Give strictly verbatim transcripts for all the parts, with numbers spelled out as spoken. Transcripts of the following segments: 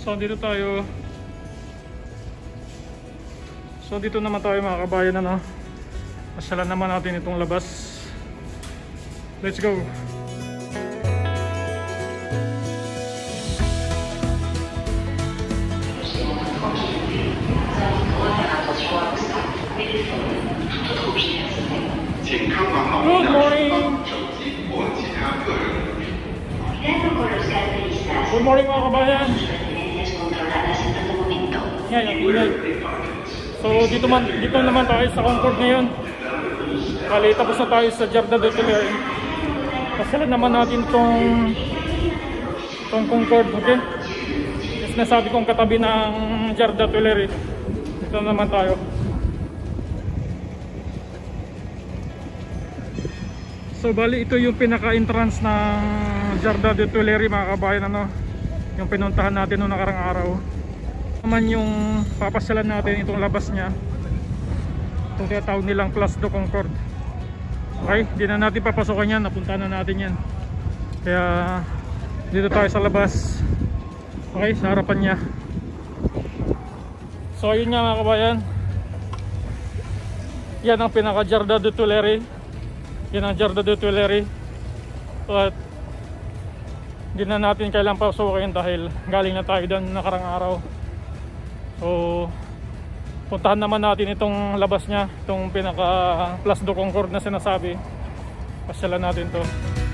So dito tayo. So dito naman tayo mga kabayan, ano. Pasyalan naman natin itong labas. Let's go. Good morning. Good morning mga kabayan. Yan, yan, yan. So dito, man, dito naman tayo sa Concord ngayon. Kali tapos na tayo sa Jardin de Tuileries. Pasyalan naman natin itong itong Concord, okay? Yes, nasabi kong katabi ng Jardin de Tuileries. Dito naman tayo. So bali ito yung pinaka-entrance ng Jardin de Tuileries mga kabayan, ano, yung pinuntahan natin noong nakarang araw. Naman yung papasyalan natin itong labas niya, itong tinatawag nilang Place de Concord. Okay, di na natin papasokan yan, napunta na natin yan. Kaya dito tayo sa labas, okay, sa harapan niya. So ayun nga mga kabayan, yan ang pinaka Jardin de Tuileries. Yan ang Jardin de Tuileries. At hindi na natin kailangan pasukin dahil galing na tayo doon nakarang araw. So puntahan naman natin itong labas niya, itong pinaka Place de Concord na sinasabi. Pasyalan natin to.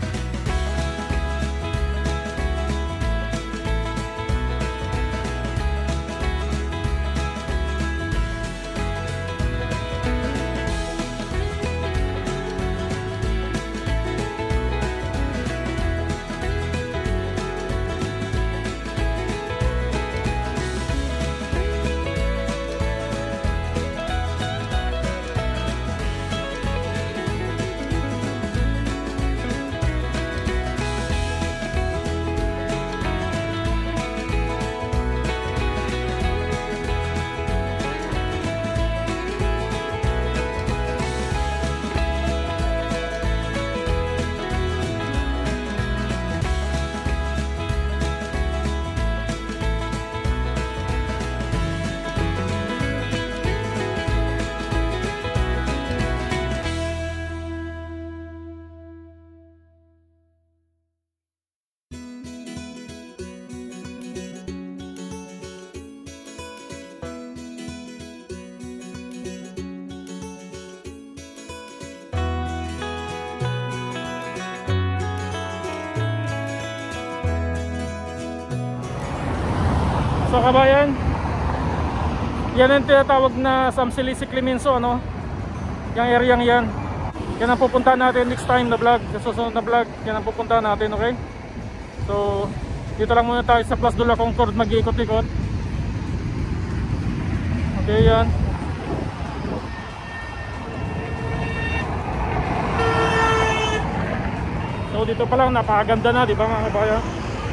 So kabayan, yan ang tinatawag na Samsilisi Clemenceau, ano? Yung area yan. Yan ang pupuntahan natin next time na vlog. Sa susunod na vlog, yan ang pupuntahan natin, okay? So dito lang muna tayo sa Place de la Concorde, mag-iikot-ikot. Okay, yan. So dito pa lang, napakaganda na, di ba mga kabayan?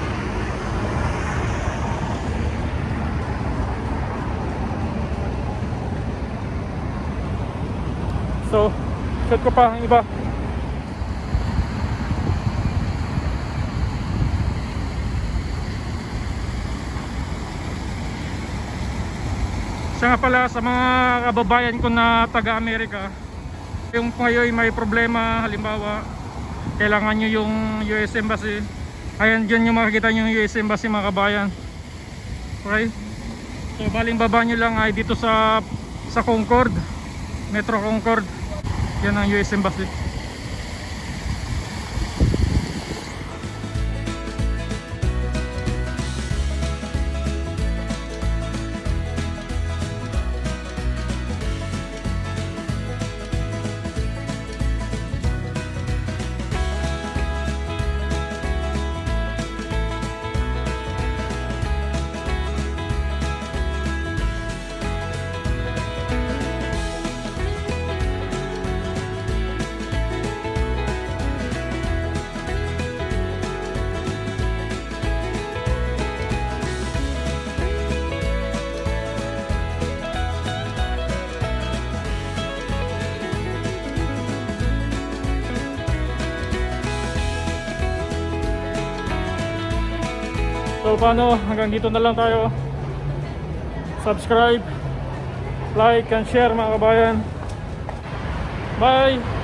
So, set ko pa ang iba. Siya nga pala sa mga kababayan ko na taga-Amerika, yung ngayon may problema, halimbawa kailangan nyo yung U S Embassy, ayan dyan yung makikita nyo yung U S Embassy mga kabayan. Okay? So baling baba nyo lang ay dito sa sa Concord, Metro Concord. Yan ang U S Embassy. So paano, hanggang dito na lang tayo. Subscribe, like and share mga kabayan. Bye!